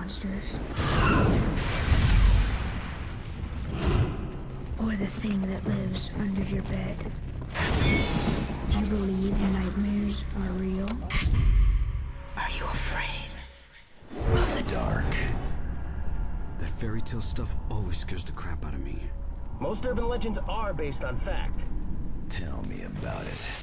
monsters? Or the thing that lives under your bed? Do you believe nightmares are real? Are you afraid of the dark? That fairy tale stuff always scares the crap out of me. Most urban legends are based on fact. Tell me about it.